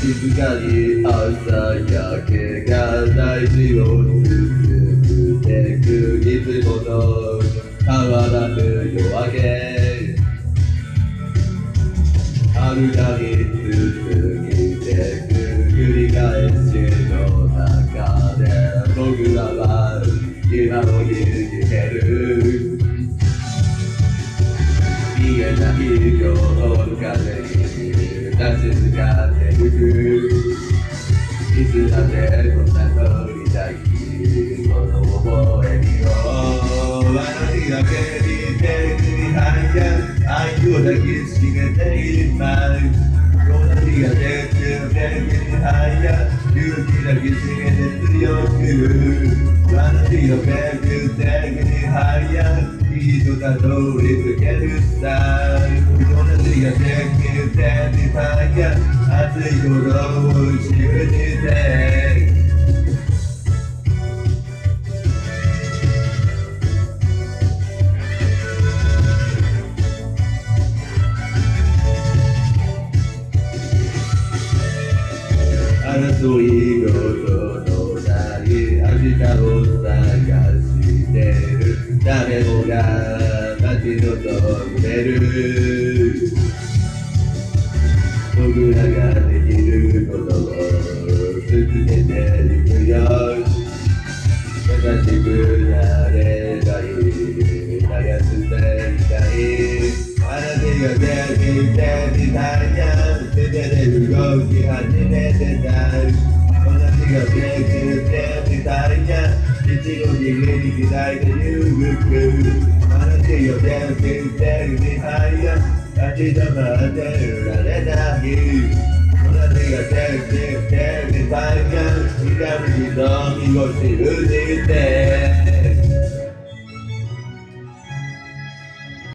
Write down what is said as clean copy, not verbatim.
静かに朝焼けが大地を包んでくいつもの変わらぬ夜明け遥かに続いてく繰り返しの中で僕らは今を生きてる見えない夜風に立ち向かってゆくいつだってこんな通りたいこの覚えにをあの日だけに手に入る愛を抱きしめていますこの日が手に入る勇気抱きしめて強くあの日の手に入る人が通り過ぎるさこの日が手に入る熱いことを信じて争い事のない明日を探してる誰もが待ち望んでる僕らができることを続けていくよ優しくなればいい流していたいあなたが手に入る手で動き始めてたこの日が手に入る一度に右に開いてゆくあなたが手に入る立ち止まってられないこの日が手に入る痛みに飲み干し